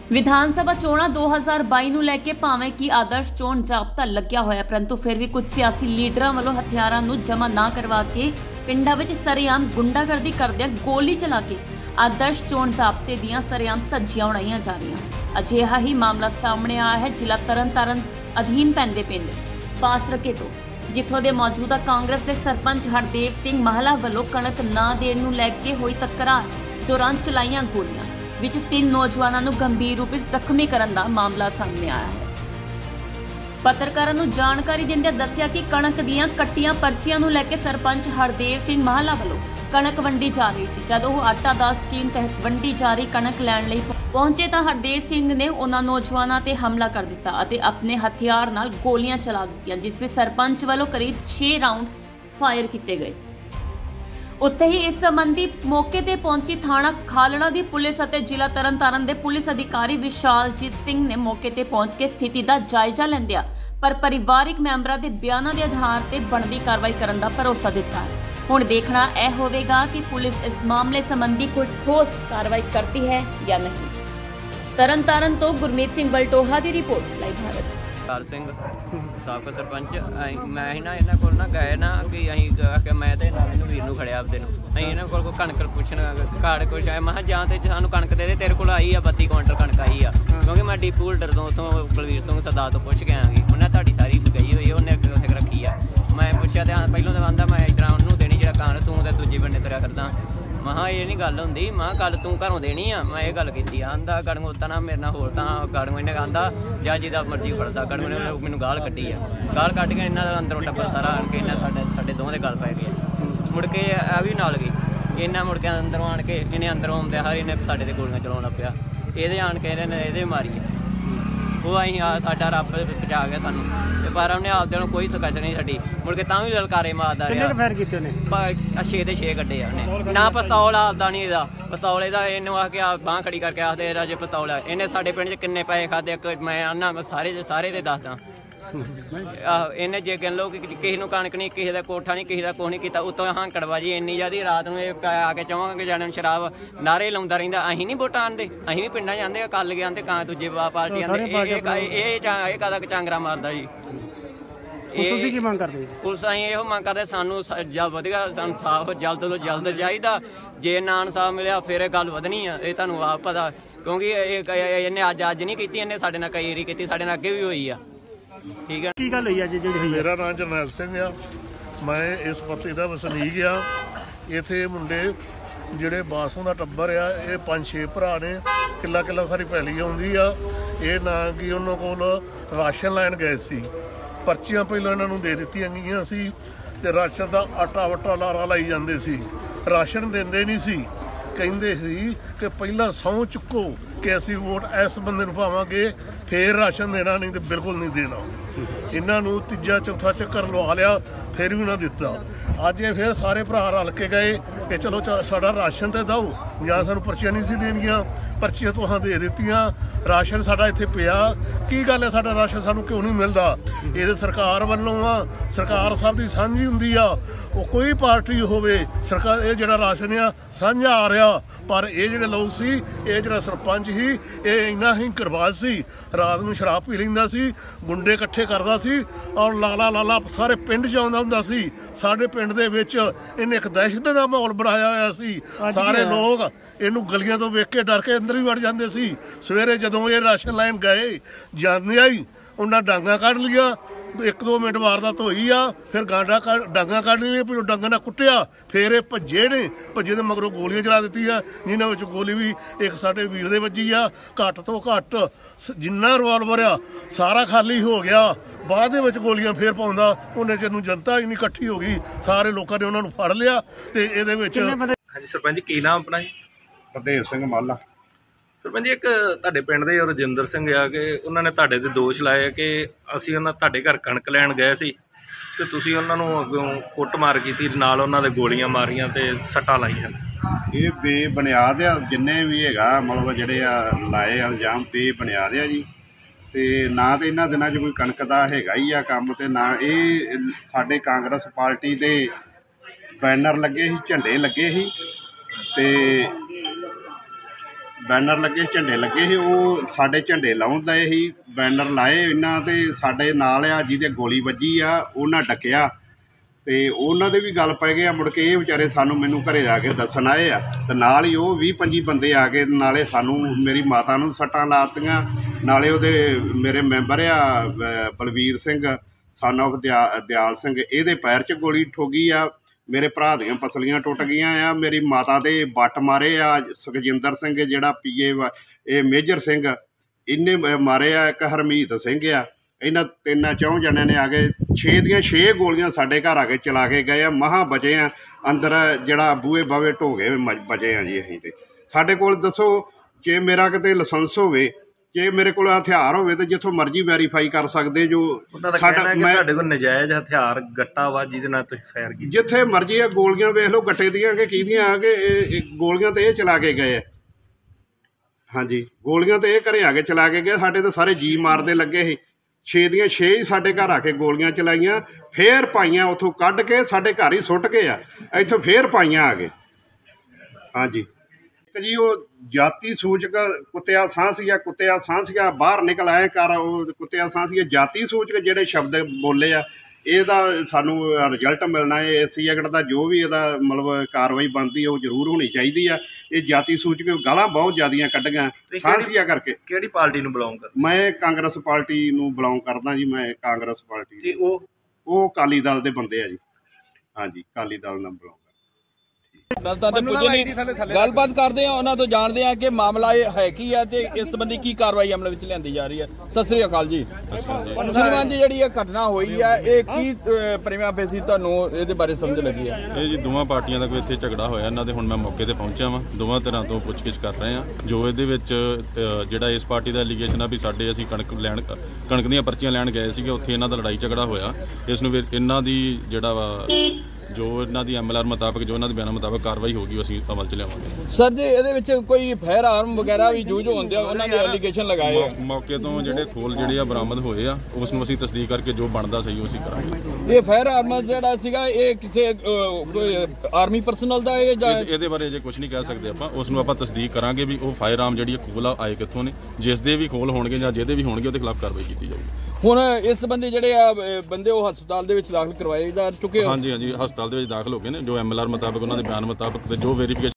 विधान सभा चोणां 2022 ਨੂੰ ਲੈ ਕੇ ਭਾਵੇਂ ਕਿ ਆਦਰਸ਼ ਚੋਣ ਜਾਬਤਾ ਲੱਗਿਆ ਹੋਇਆ परंतु फिर भी कुछ सियासी लीडਰਾਂ ਵੱਲੋਂ ਹਥਿਆਰਾਂ ਨੂੰ ਜਮ੍ਹਾਂ ਨਾ ਕਰਵਾ ਕੇ ਪਿੰਡਾਂ ਵਿੱਚ ਸਰੇਆਮ ਗੁੰਡਾਗਰਦੀ ਕਰਦਿਆਂ ਗੋਲੀ ਚਲਾ ਕੇ ਆਦਰਸ਼ ਚੋਣ ਜਾਬਤੇ ਦੀਆਂ ਸਰੇਆਮ ਧੱਜੀਆਂ ਉਡਾਈਆਂ ਜਾ ਰਹੀਆਂ। ਅਜਿਹਾ ਹੀ ਮਾਮਲਾ ਸਾਹਮਣੇ ਆਇਆ ਹੈ ਜ਼ਿਲ੍ਹਾ ਤਰਨਤਾਰਨ ਅਧੀਨ ਪੈਂਦੇ ਪਿੰਡ ਬਾਸਰਕੇ ਤੋਂ, ਜਿੱਥੋਂ ਦੇ ਮੌਜੂਦਾ ਕਾਂਗਰਸ ਦੇ ਸਰਪੰਚ ਹਰਦੇਵ ਸਿੰਘ ਮਹਿਲਾ ਵੱਲੋਂ ਕਣਕ ਨਾ ਦੇਣ ਨੂੰ ਲੈ ਕੇ ਹੋਈ ਤਕਰਾਰ ਦੌਰਾਨ ਚਲਾਈਆਂ ਗੋਲੀਆਂ ਵਿੱਚ 3 ਨੌਜਵਾਨਾਂ ਨੂੰ ਗੰਭੀਰ ਰੂਪ ਵਿੱਚ ਜ਼ਖਮੀ ਕਰਨ ਦਾ ਮਾਮਲਾ ਸਾਹਮਣੇ ਆਇਆ ਹੈ। ਪੱਤਰਕਾਰਾਂ ਨੂੰ ਜਾਣਕਾਰੀ ਦਿੰਦਿਆਂ ਦੱਸਿਆ ਕਿ ਕਣਕ ਦੀਆਂ ਕੱਟੀਆਂ ਪਰਚੀਆਂ ਨੂੰ ਲੈ ਕੇ ਸਰਪੰਚ ਹਰਦੇਵ ਸਿੰਘ ਮਹਿਲਾ ਵੱਲੋਂ ਕਣਕ ਵੰਡੀ ਜਾ ਰਹੀ ਸੀ। ਜਦੋਂ ਉਹ ਆਟਾ ਦਾਲ ਸਕੀਮ ਤਹਿਤ ਵੰਡੀ ਜਾ ਰਹੀ ਕਣਕ ਲੈਣ ਲਈ ਪਹੁੰਚੇ ਤਾਂ ਹਰਦੇਵ ਸਿੰਘ ਨੇ ਉਹਨਾਂ ਨੌਜਵਾਨਾਂ ਤੇ ਹਮਲਾ ਕਰ ਦਿੱਤਾ ਅਤੇ ਆਪਣੇ ਹਥਿਆਰ ਨਾਲ ਗੋਲੀਆਂ ਚਲਾ ਦਿੱਤੀਆਂ, ਜਿਸ ਵਿੱਚ ਸਰਪੰਚ ਵੱਲੋਂ ਕਰੀਬ 6 ਰਾਉਂਡ ਫਾਇਰ ਕੀਤੇ ਗਏ। ਉੱਥੇ ਹੀ ਇਸ ਸੰਬੰਧੀ ਮੌਕੇ ਤੇ ਪਹੁੰਚੀ ਥਾਣਾ ਖਾਲੜਾ ਦੀ ਪੁਲਿਸ ਅਤੇ ਜ਼ਿਲ੍ਹਾ ਤਰਨਤਾਰਨ ਦੇ ਪੁਲਿਸ ਅਧਿਕਾਰੀ ਵਿਸ਼ਾਲਜੀਤ ਸਿੰਘ ਨੇ ਮੌਕੇ ਤੇ ਪਹੁੰਚ ਕੇ ਸਥਿਤੀ ਦਾ ਜਾਇਜ਼ਾ ਲੈਂਦਿਆਂ ਪਰ ਪਰਿਵਾਰਿਕ ਮੈਂਬਰਾਂ ਦੇ ਬਿਆਨਾਂ ਦੇ ਆਧਾਰ ਤੇ ਬਣਦੀ ਕਾਰਵਾਈ ਕਰਨ ਦਾ ਭਰੋਸਾ ਦਿੱਤਾ ਹੈ। ਹੁਣ ਦੇਖਣਾ ਇਹ ਹੋਵੇਗਾ ਕਿ ਪੁਲਿਸ ਇਸ ਮਾਮਲੇ ਸੰਬੰਧੀ ਕੋਈ ਠੋਸ ਕਾਰਵਾਈ ਕਰਦੀ ਹੈ ਜਾਂ ਨਹੀਂ। ਤਰਨਤਾਰਨ ਤੋਂ ਗੁਰਮੀਤ ਸਿੰਘ ਬਲਟੋਹਾ ਦੀ ਰਿਪੋर्ट ਲਾਈਵ ਭਾਰਤ। ਸਿੰਘ ਸਾਬਕਾ ਸਰਪੰਚ ਮੈਂ ਹੀ ਨਾ ਇਹਨਾਂ ਕੋਲ ਨਾ ਗਏ ਨਾ ਕਿ ਅਸੀਂ ਮੈਂ ਤੇ ਇਹਨਾਂ ਵੀਰ ਨੂੰ ਖੜਿਆ ਆਪਦੇ ਨੂੰ, ਅਸੀਂ ਇਹਨਾਂ ਕੋਲ ਕਣਕ ਪੁੱਛਣ ਕਾਰਡ ਕੁਛ ਆਇਆ। ਮੈਂ ਕਿਹਾ ਜਾਂ ਤੇ ਸਾਨੂੰ ਕਣਕ ਦੇ ਤੇਰੇ ਕੋਲ ਆਈ ਆ 32 ਕੁਇੰਟਲ ਕਣਕ ਆਈ ਆ, ਕਿਉਂਕਿ ਮੈਂ ਡੀਪੂ ਹੋਲਡਰ ਤੋਂ ਉੱਥੋਂ ਬਲਵੀਰ ਸਿੰਘ ਸਰਦਾਰ ਤੋਂ ਪੁੱਛ ਕੇ ਆਂਗੀ, ਉਹਨੇ ਤੁਹਾਡੀ ਸਾਰੀ ਗਈ ਹੋਈ ਉਹਨੇ ਉੱਥੇ ਰੱਖੀ ਆ। ਮੈਂ ਪੁੱਛਿਆ ਤੇ ਪਹਿਲੋਂ ਤਾਂ ਆਂਦਾ ਮੈਂ ਇਸ ਤਰ੍ਹਾਂ ਉਹਨੂੰ ਦੇਣੀ ਜਿਹੜਾ ਕਾਂਗਰਸ ਤੂੰ ਤੇ ਦੂਜੇ ਬੰਨੇ ਤੁਰਿਆ ਕਰਦਾ। ਮੈਂ ਕਿਹਾ ਇਹ ਨਹੀਂ ਗੱਲ ਹੁੰਦੀ, ਮੈਂ ਗੱਲ ਤੂੰ ਘਰੋਂ ਦੇਣੀ ਆ। ਮੈਂ ਇਹ ਗੱਲ ਕੀਤੀ ਆਂਦਾ ਗੜੂ ਉੱਤਾ ਨਾ ਮੇਰੇ ਨਾਲ ਹੋਰ ਤਾਂ ਗੜੂ ਇਹਨੇ ਆਂਦਾ ਜਾਂ ਜਿਹਦਾ ਮਰਜ਼ੀ ਫੜਦਾ। ਗੜੂ ਨੇ ਮੈਨੂੰ ਗਾਲ ਕੱਢੀ ਆ, ਗਾਲ ਕੱਢ ਕੇ ਇਹਨਾਂ ਦਾ ਅੰਦਰੋਂ ਟੱਬਰ ਸਾਰਾ ਆਣ ਕੇ ਇਹਨਾਂ ਸਾਡੇ ਦੋਵਾਂ ਦੇ ਗਲ ਪੈ ਗਏ। ਮੁੜ ਕੇ ਇਹ ਵੀ ਨਾਲ ਗਈ, ਇਹਨਾਂ ਮੁੜ ਕੇ ਅੰਦਰੋਂ ਆਣ ਕੇ ਇਹਨੇ ਅੰਦਰੋਂ ਆਉਂਦੇ ਹਰ ਇਹਨੇ ਸਾਡੇ ਤੇ ਗੋਲੀਆਂ ਚਲਾਉਣ ਲੱਗ ਪਿਆ। ਇਹਦੇ ਆਣ ਕੇ ਇਹਨੇ ਇਹਦੇ ਮਾਰੀ ਉਹ ਅਸੀਂ ਸਾਡਾ ਰੱਬ ਬਚਾ ਗਿਆ ਸਾਨੂੰ, ਪਰ ਉਹਨੇ ਆਪਦੇ ਨੂੰ ਕੋਈ ਸਕੈਸ ਨਹੀਂ ਛੱਡੀ। ਮੁੜ ਕੇ ਤਾਂ ਵੀ ਲਲਕਾਰੇ ਮਾਰਦਾ ਰਿਹਾ। 6 ਦੇ 6 ਕੱਢੇ ਆ ਉਹਨੇ। ਨਾ ਪਿਸਤੌਲ ਆਪਦਾ ਨਹੀਂ ਇਹਦਾ, ਪਿਸਤੌਲ ਇਹਦਾ ਇਹਨੂੰ ਆ ਕੇ ਬਾਂਹ ਖੜੀ ਕਰਕੇ ਆਖਦੇ ਇਹਦਾ ਜੇ ਪਿਸਤੌਲ ਆ। ਇਹਨੇ ਸਾਡੇ ਪਿੰਡ 'ਚ ਕਿੰਨੇ ਪੈਸੇ ਖਾਦੇ ਮੈਂ ਆਨਾ ਸਾਰੇ ਦੇ ਦੱਸਦਾ। ਇਹਨੇ ਜੇ ਕਹਿ ਲਓ ਕਿ ਕਿਸੇ ਨੂੰ ਕਣਕ ਨਹੀਂ, ਕਿਸੇ ਦਾ ਕੋਠਾ ਨਹੀਂ, ਕਿਸੇ ਦਾ ਕੁਛ ਨਹੀਂ ਕੀਤਾ। ਉੱਤੋਂ ਹਾਂਕੜਬਾਜੀ ਇੰਨੀ ਜ਼ਿਆਦੀ ਰਾਤ ਨੂੰ ਇਹ ਆ ਕੇ ਚਾਹਾਂਗੇ ਜਾਣੇ ਨੂੰ ਸ਼ਰਾਬ ਨਾਰੇ ਲਾਉਂਦਾ ਰਹਿੰਦਾ। ਅਸੀਂ ਨਹੀਂ ਵੋਟਾਂ ਆਉਂਦੇ, ਅਸੀਂ ਵੀ ਪਿੰਡਾਂ ਜਾਂਦੇ ਕੱਲ ਗਿਆ ਤੇ ਕਾਂ ਦੂਜੇ ਪਾਰਟੀ ਆਉਂਦੇ। ਇਹ ਕਾਹਦਾ ਚਾਂਗਰਾ ਮਾਰਦਾ ਜੀ। ਤੁਸੀਂ ਕੀ ਮੰਗ ਕਰਦੇ? ਪੁਲਿਸ ਅਸੀਂ ਇਹੋ ਮੰਗ ਕਰਦੇ ਸਾਨੂੰ ਵਧੀਆ ਇਨਸਾਫ ਜਲਦ ਤੋਂ ਜਲਦ ਚਾਹੀਦਾ। ਜੇ ਨਾ ਇਨਸਾਫ ਮਿਲਿਆ ਫਿਰ ਇਹ ਗੱਲ ਵਧਣੀ ਆ, ਇਹ ਤੁਹਾਨੂੰ ਆਪ ਪਤਾ, ਕਿਉਂਕਿ ਇਹਨੇ ਅੱਜ ਨਹੀਂ ਕੀਤੀ, ਇਹਨੇ ਸਾਡੇ ਨਾਲ ਕਈ ਵਾਰੀ ਕੀਤੀ, ਸਾਡੇ ਨਾਲ ਅੱਗੇ ਵੀ ਹੋਈ ਆ। ਠੀਕ ਹੈ। ਕੀ ਗੱਲ ਹੋਈ ਅੱਜ ਜਿਹੜੀ? ਮੇਰਾ ਨਾਮ ਜਰਨੈਲ ਸਿੰਘ ਆ, ਮੈਂ ਇਸ ਪੱਤੇ ਦਾ ਵਸਨੀਕ ਆ। ਇੱਥੇ ਮੁੰਡੇ ਜਿਹੜੇ ਬਾਸੋਂ ਦਾ ਟੱਬਰ ਆ, ਇਹ 5-6 ਭਰਾ ਨੇ, ਕਿੱਲਾ ਸਾਰੀ ਪੈਲੀ ਆਉਂਦੀ ਆ। ਇਹ ਨਾ ਕਿ ਉਹਨਾਂ ਕੋਲ ਰਾਸ਼ਨ ਲੈਣ ਗਏ ਸੀ, ਪਰਚੀਆਂ ਪਹਿਲਾਂ ਇਹਨਾਂ ਨੂੰ ਦੇ ਦਿੱਤੀਆਂ ਗਈਆਂ ਸੀ ਤੇ ਰਾਸ਼ਨ ਦਾ ਆਟਾ ਵਟਾ ਲਾਰਾ ਲਾਈ ਜਾਂਦੇ ਸੀ। ਰਾਸ਼ਨ ਦਿੰਦੇ ਨਹੀਂ ਸੀ, ਕਹਿੰਦੇ ਸੀ ਕਿ ਪਹਿਲਾਂ ਸਹੁੰ ਚੁੱਕੋ ਕਿ ਅਸੀਂ ਵੋਟ ਇਸ ਬੰਦੇ ਨੂੰ ਪਾਵਾਂਗੇ ਫੇਰ ਰਾਸ਼ਨ ਦੇਣਾ, ਨਹੀਂ ਤੇ ਬਿਲਕੁਲ ਨਹੀਂ ਦੇਣਾ। ਇਹਨਾਂ ਨੂੰ ਤੀਜਾ ਚੌਥਾ ਚੱਕਰ ਲਵਾ ਲਿਆ, ਫਿਰ ਵੀ ਨਾ ਦਿੱਤਾ। ਅੱਜ ਇਹ ਫਿਰ ਸਾਰੇ ਭਰਾ ਰਲ ਕੇ ਗਏ ਕਿ ਚਲੋ ਸਾਡਾ ਰਾਸ਼ਨ ਤੇ ਦਿਓ, ਜਾਂ ਸਾਨੂੰ ਪਰਚੀਆਂ ਨਹੀਂ ਸੀ ਦੇਣੀਆਂ, ਪਰਚੀਆਂ ਤੁਹਾਂ ਦੇ ਦਿੱਤੀਆਂ। ਰਾਸ਼ਨ ਸਾਡਾ ਇੱਥੇ ਪਿਆ, ਕੀ ਗੱਲ ਹੈ ਸਾਡਾ ਰਾਸ਼ਨ ਸਾਨੂੰ ਕਿਉਂ ਨਹੀਂ ਮਿਲਦਾ? ਇਹ ਤਾਂ ਸਰਕਾਰ ਵੱਲੋਂ ਆ, ਸਰਕਾਰ ਸਭ ਦੀ ਸਾਂਝੀ ਹੁੰਦੀ ਆ। ਉਹ ਕੋਈ ਪਾਰਟੀ ਹੋਵੇ, ਸਰਕਾਰ ਇਹ ਜਿਹੜਾ ਰਾਸ਼ਨ ਆ ਸਾਂਝਾ ਆ ਰਿਹਾ। ਪਰ ਇਹ ਜਿਹੜੇ ਲੋਕ ਸੀ, ਇਹ ਜਿਹੜਾ ਸਰਪੰਚ ਸੀ, ਇਹ ਇੰਨਾ ਹੀ ਕਰਵਾਜ ਸੀ। ਰਾਤ ਨੂੰ ਸ਼ਰਾਬ ਪੀ ਲੈਂਦਾ ਸੀ, ਗੁੰਡੇ ਇਕੱਠੇ ਕਰਦਾ ਸੀ ਔਰ ਲਾਲਾ ਸਾਰੇ ਪਿੰਡ 'ਚ ਆਉਂਦਾ ਹੁੰਦਾ ਸੀ। ਸਾਡੇ ਪਿੰਡ ਦੇ ਵਿੱਚ ਇਹਨੇ ਇੱਕ ਦਹਿਸ਼ਤ ਦਾ ਮਾਹੌਲ ਬਣਾਇਆ ਹੋਇਆ ਸੀ। ਸਾਰੇ ਲੋਕ ਇਹਨੂੰ ਗਲੀਆਂ ਤੋਂ ਵੇਖ ਕੇ ਡਰ ਕੇ ਅੰਦਰ ਹੀ ਵੜ ਜਾਂਦੇ ਸੀ। ਸਵੇਰੇ ਜਦੋਂ ਇਹ ਰਾਸ਼ਨ ਲੈਣ ਗਏ ਜਾਂਦੇ ਹੀ ਉਹਨਾਂ ਡਾਂਗਾ ਕੱਢ ਲਿਆ, 1-2 ਮਿੰਟ ਵਾਰਦਾਤ ਹੋਈ ਆ, ਫਿਰ ਡਾਂਗਾ ਕੱਢ ਲਈਆਂ, ਫਿਰ ਡਾਂਗਾ ਨਾਲ ਕੁੱਟਿਆ, ਫਿਰ ਇਹ ਭੱਜੇ ਦੇ ਮਗਰੋਂ ਗੋਲੀਆਂ ਚਲਾ ਦਿੱਤੀਆਂ, ਜਿਨ੍ਹਾਂ ਵਿੱਚ ਗੋਲੀ ਵੀ ਇੱਕ ਸਾਡੇ ਵੀਰ ਦੇ ਵੱਜੀ ਆ। ਘੱਟ ਤੋਂ ਘੱਟ ਜਿੰਨਾ ਰਿਵਾਲਵਰ ਆ ਸਾਰਾ ਖਾਲੀ ਹੋ ਗਿਆ। ਬਾਅਦ ਦੇ ਵਿੱਚ ਗੋਲੀਆਂ ਫੇਰ ਪਾਉਂਦਾ, ਉਹਨੇ ਜਿਹਨੂੰ ਜਨਤਾ ਹੀ ਨਹੀਂ ਇਕੱਠੀ ਹੋ ਗਈ, ਸਾਰੇ ਲੋਕਾਂ ਨੇ ਉਹਨਾਂ ਨੂੰ ਫੜ ਲਿਆ। ਤੇ ਇਹਦੇ ਵਿੱਚ ਹਾਂਜੀ ਸਰਪੰਚ ਜੀ, ਕੀ ਨਾਮ ਆਪਣਾ ਜੀ? ਹਰਦੇਵ ਸਿੰਘ ਮਹਿਲਾ। ਸਰਪੰਚ ਜੀ, ਇੱਕ ਤੁਹਾਡੇ ਪਿੰਡ ਦੇ ਰਜਿੰਦਰ ਸਿੰਘ ਆ ਕਿ ਉਹਨਾਂ ਨੇ ਤੁਹਾਡੇ ਤੇ ਦੋਸ਼ ਲਾਇਆ ਕਿ ਅਸੀਂ ਤੁਹਾਡੇ ਘਰ ਕਣਕ ਲੈਣ ਗਏ ਸੀ ਤੇ ਤੁਸੀਂ ਉਹਨਾਂ ਨੂੰ ਅੱਗੋਂ ਕੁੱਟਮਾਰ ਕੀਤੀ, ਨਾਲ ਉਹਨਾਂ ਦੇ ਗੋਲੀਆਂ ਮਾਰੀਆਂ ਤੇ ਸੱਟਾਂ ਲਾਈਆਂ। ਇਹ ਬੇਬੁਨਿਆਦ ਆ, ਜਿੰਨੇ ਵੀ ਹੈਗਾ ਮਤਲਬ ਜਿਹੜੇ ਆ ਲਾਏ ਇਲਜ਼ਾਮ ਬੇਬੁਨਿਆਦ ਆ ਜੀ। ਤੇ ਨਾ ਤਾਂ ਇਹਨਾਂ ਦਿਨਾਂ 'ਚ ਕੋਈ ਕਣਕ ਦਾ ਹੈਗਾ ਹੀ ਆ ਕੰਮ, ਤੇ ਨਾ ਇਹ ਸਾਡੇ ਕਾਂਗਰਸ ਪਾਰਟੀ ਦੇ ਬੈਨਰ ਲੱਗੇ ਸੀ, ਝੰਡੇ ਲੱਗੇ ਸੀ ਤੇ ਬੈਨਰ ਲੱਗੇ, ਝੰਡੇ ਲੱਗੇ ਸੀ, ਉਹ ਸਾਡੇ ਝੰਡੇ ਲਾਉਣ ਦਏ ਸੀ, ਬੈਨਰ ਲਾਏ ਇਹਨਾਂ ਤੇ ਸਾਡੇ ਨਾਲ ਆ ਜਿਹਦੇ ਗੋਲੀ ਵੱਜੀ ਆ ਉਹਨਾਂ ਡੱਕਿਆ ਤੇ ਉਹਨਾਂ ਦੇ ਵੀ ਗੱਲ ਪੈ ਗਏ ਆ। ਮੁੜ ਕੇ ਇਹ ਵਿਚਾਰੇ ਸਾਨੂੰ ਮੈਨੂੰ ਘਰੇ ਆ ਕੇ ਦੱਸਣ ਆਏ ਆ ਤੇ ਨਾਲ ਹੀ ਉਹ 20-25 ਬੰਦੇ ਆ ਕੇ ਨਾਲੇ ਸਾਨੂੰ ਮੇਰੀ ਮਾਤਾ ਨੂੰ ਸੱਟਾਂ ਲਾਤੀਆਂ, ਨਾਲੇ ਉਹਦੇ ਮੇਰੇ ਮੈਂਬਰ ਆ ਬਲਵੀਰ ਸਿੰਘ son of ਦਿਆਲ ਸਿੰਘ, ਇਹਦੇ ਪੈਰ 'ਚ ਗੋਲੀ ਠੋਗੀ ਆ, ਮੇਰੇ ਭਰਾ ਦੀਆਂ ਪਸਲੀਆਂ ਟੁੱਟ ਗਈਆਂ ਆ, ਮੇਰੀ ਮਾਤਾ ਦੇ ਵੱਟ ਮਾਰੇ ਆ, ਸੁਖਜਿੰਦਰ ਸਿੰਘ ਜਿਹੜਾ PA ਇਹ ਮੇਜਰ ਸਿੰਘ ਇਹਨੇ ਮਾਰੇ ਆ, ਇੱਕ ਹਰਮੀਤ ਸਿੰਘ ਆ, ਇਹਨਾਂ 3-4 ਜਣਿਆਂ ਨੇ ਆ ਕੇ 6 ਦੀਆਂ 6 ਗੋਲੀਆਂ ਸਾਡੇ ਘਰ ਆ ਕੇ ਚਲਾ ਕੇ ਗਏ ਆ। ਮਹਾਂ ਬਚੇ ਆ ਅੰਦਰ, ਜਿਹੜਾ ਬੂਹੇ ਬਾਵੇ ਢੋ ਗਏ ਬਚੇ ਆ ਜੀ ਅਸੀਂ। ਤੇ ਸਾਡੇ ਕੋਲ ਦੱਸੋ ਜੇ ਮੇਰਾ ਕਿਤੇ ਲਾਇਸੈਂਸ ਹੋਵੇ, ਜੇ ਮੇਰੇ ਕੋਲ ਹਥਿਆਰ ਹੋਵੇ ਤੇ ਜਿੱਥੋਂ ਮਰਜ਼ੀ ਵੈਰੀਫਾਈ ਕਰ ਸਕਦੇ ਜੋ ਸਾਡਾ ਤੁਹਾਡੇ ਕੋਲ ਨਜਾਇਜ਼ ਹਥਿਆਰ ਗੱਟਾ ਵਾ ਜਿਹਦੇ ਨਾਲ ਤੁਸੀਂ ਫਾਇਰ ਕੀਤੀ, ਜਿੱਥੇ ਮਰਜ਼ੀ ਆ ਗੋਲੀਆਂ ਵੇਖ ਲਓ ਗੱਟੇ ਦੀਆਂ ਕਿ ਕਿਹਦੀਆਂ ਆ ਕਿ ਇਹ ਗੋਲੀਆਂ ਤੇ ਇਹ ਚਲਾ ਕੇ ਗਏ ਆ। ਹਾਂਜੀ, ਗੋਲੀਆਂ ਤੇ ਇਹ ਘਰੇ ਆ ਕੇ ਚਲਾ ਕੇ ਗਏ, ਸਾਡੇ ਤਾਂ ਸਾਰੇ ਜੀ ਮਾਰਦੇ ਲੱਗੇ ਸੀ। 6 ਦੀਆਂ 6 ਹੀ ਸਾਡੇ ਘਰ ਆ ਕੇ ਗੋਲੀਆਂ ਚਲਾਈਆਂ, ਫੇਰ ਪਾਈਆਂ ਉੱਥੋਂ ਕੱਢ ਕੇ ਸਾਡੇ ਘਰ ਹੀ ਸੁੱਟ ਗਏ ਆ, ਇੱਥੋਂ ਫੇਰ ਪਾਈਆਂ ਆ ਗਏ। ਹਾਂਜੀ ਜੀ, ਉਹ ਜਾਤੀ ਸੂਚਕ ਕੁੱਤਿਆ ਸਾਹ ਸੀਗਾ ਬਾਹਰ ਨਿਕਲ ਆਏ ਕਰ, ਉਹ ਕੁੱਤਿਆ ਸਾਹ ਸੀਗਾ ਜਾਤੀ ਸੂਚਕ ਜਿਹੜੇ ਸ਼ਬਦ ਬੋਲੇ ਆ, ਇਹਦਾ ਸਾਨੂੰ ਰਿਜ਼ਲਟ ਮਿਲਣਾ ਹੈ। SC ਐਕਟ ਦਾ ਜੋ ਵੀ ਇਹਦਾ ਮਤਲਬ ਕਾਰਵਾਈ ਬਣਦੀ ਉਹ ਜ਼ਰੂਰ ਹੋਣੀ ਚਾਹੀਦੀ ਆ। ਇਹ ਜਾਤੀ ਸੂਚਕ ਗਾਲਾਂ ਬਹੁਤ ਜ਼ਿਆਦੀਆਂ ਕੱਢੀਆਂ ਸਾਂਸੀਆ ਕਰਕੇ। ਕਿਹੜੀ ਪਾਰਟੀ ਨੂੰ ਬਿਲੋਂਗ ਕਰਦੇ? ਮੈਂ ਕਾਂਗਰਸ ਪਾਰਟੀ ਨੂੰ ਬਿਲੋਂਗ ਕਰਦਾ ਜੀ, ਮੈਂ ਕਾਂਗਰਸ ਪਾਰਟੀ। ਤੇ ਉਹ ਅਕਾਲੀ ਦਲ ਦੇ ਬੰਦੇ ਆ ਜੀ। ਹਾਂਜੀ, ਅਕਾਲੀ ਦਲ ਨਾਲ ਬਿਲੋਂਗ। ਦਸਤਾਂ ਤੇ ਪੁੱਜੇ ਨਹੀਂ, ਗੱਲਬਾਤ ਕਰਦੇ ਆ ਉਹਨਾਂ ਤੋਂ, ਜਾਣਦੇ ਆ ਕਿ ਮਾਮਲਾ ਇਹ ਹੈ ਕੀ ਹੈ ਤੇ ਇਸ ਸੰਬੰਧੀ ਕੀ ਕਾਰਵਾਈ ਅਮਲ ਵਿੱਚ ਲਿਆਂਦੀ ਜਾ ਰਹੀ ਹੈ। ਸਤਿ ਸ੍ਰੀ ਅਕਾਲ ਜੀ। ਮੁਸਲਮਾਨ ਜੀ, ਜਿਹੜੀ ਇਹ ਘਟਨਾ ਹੋਈ ਹੈ ਇਹ ਕੀ ਪ੍ਰੇਮਾ ਫੇਸੀ ਤੁਹਾਨੂੰ ਇਹਦੇ ਬਾਰੇ ਸਮਝ ਲੱਗੀ ਹੈ? ਇਹ ਜੀ ਦੋਵਾਂ ਪਾਰਟੀਆਂ ਦਾ ਕੋਈ ਇੱਥੇ ਝਗੜਾ ਹੋਇਆ ਇਹਨਾਂ ਦੇ। ਹੁਣ ਮੈਂ ਮੌਕੇ ਤੇ ਪਹੁੰਚਿਆ ਵਾਂ, ਦੋਵਾਂ ਤਰ੍ਹਾਂ ਤੋਂ ਪੁੱਛਗਿੱਛ ਕਰ ਰਹੇ ਆ। ਜੋ ਇਹਦੇ ਵਿੱਚ ਜਿਹੜਾ ਇਸ ਪਾਰਟੀ ਦਾ ਐਲੀਗੇਸ਼ਨ ਆ ਵੀ ਅਸੀਂ ਕਣਕ ਦੀਆਂ ਪਰਚੀਆਂ ਲੈਣ ਗਏ ਸੀਗੇ, ਉੱਥੇ ਇਹਨਾਂ ਦਾ ਲੜਾਈ ਝਗੜਾ ਹੋਇਆ। ਇਸ ਨੂੰ ਇਹਨਾਂ ਦੀ ਜਿਹੜਾ ਵਾ ਜੋ ਇਹਨਾਂ ਦੀ MLR ਮੁਤਾਬਕ, ਜੋ ਇਹਨਾਂ ਦੇ ਬਿਆਨਾਂ ਮੁਤਾਬਕ ਕਾਰਵਾਈ ਹੋਗੀ ਅਸੀਂ ਅਮਲ ਚ ਲਿਆਵਾਂਗੇ। ਸਰ ਜੀ, ਇਹਦੇ ਵਿੱਚ ਕੋਈ ਫਾਇਰ ਆਰਮ ਵਗੈਰਾ ਵੀ ਯੂਜ਼ ਹੁੰਦੇ ਆ, ਉਹਨਾਂ ਦੇ ਐਲੀਗੇਸ਼ਨ ਲਗਾਏ ਆ। ਮੌਕੇ ਤੋਂ ਜਿਹੜੇ ਖੋਲ ਜਿਹੜੇ ਆ ਬਰਾਮਦ ਹੋਏ ਆ, ਉਸ ਨੂੰ ਅਸੀਂ ਤਸਦੀਕ ਕਰਕੇ ਜੋ ਬਣਦਾ ਸਹੀ ਉਹ ਅਸੀਂ ਕਰਾਂਗੇ। ਇਹ ਫਾਇਰ ਆਰਮ ਜਿਹੜਾ ਸੀਗਾ ਇਹ ਕਿਸੇ ਕੋਈ ਆਰਮੀ ਪਰਸਨਲ ਦਾ ਹੈ ਜਾਂ? ਇਹਦੇ ਬਾਰੇ ਅਜੇ ਕੁਝ ਨਹੀਂ ਕਹਿ ਸਕਦੇ ਆਪਾਂ, ਉਸ ਨੂੰ ਆਪਾਂ ਤਸਦੀਕ ਕਰਾਂਗੇ ਵੀ ਉਹ ਫਾਇਰ ਆਰਮ ਜਿਹੜੀ ਖੋਲ ਆਏ ਕਿੱਥੋਂ ਨੇ। ਜਿਸ ਦੇ ਵੀ ਖੋਲ ਹੋਣਗੇ ਜਾਂ ਜਿਹਦੇ ਵੀ ਹੋਣਗੇ ਉਹਦੇ ਖਿਲਾਫ ਕਾਰਵਾਈ ਕੀਤੀ ਜਾਊਗੀ। ਹੁਣ ਇਸ ਸੰਬੰਧੀ ਜਿਹੜੇ ਆ ਬੰਦੇ ਉਹ ਹਸਪਤਾਲ ਦੇ ਵਿੱਚ ਦਾਖਲ ਕਰਵਾਏ ਜਾ ਚੁੱਕੇ? ਹਾਂਜੀ, ਹਸਪਤਾਲ ਦੇ ਵਿੱਚ ਦਾਖਲ ਹੋ ਗਏ ਨੇ। ਜੋ MLR ਮੁਤਾਬਕ, ਉਹਨਾਂ ਦੇ ਬਿਆਨ ਮੁਤਾਬਕ ਤੇ ਜੋ ਵੈਰੀਫਿਕੇਸ਼ਨ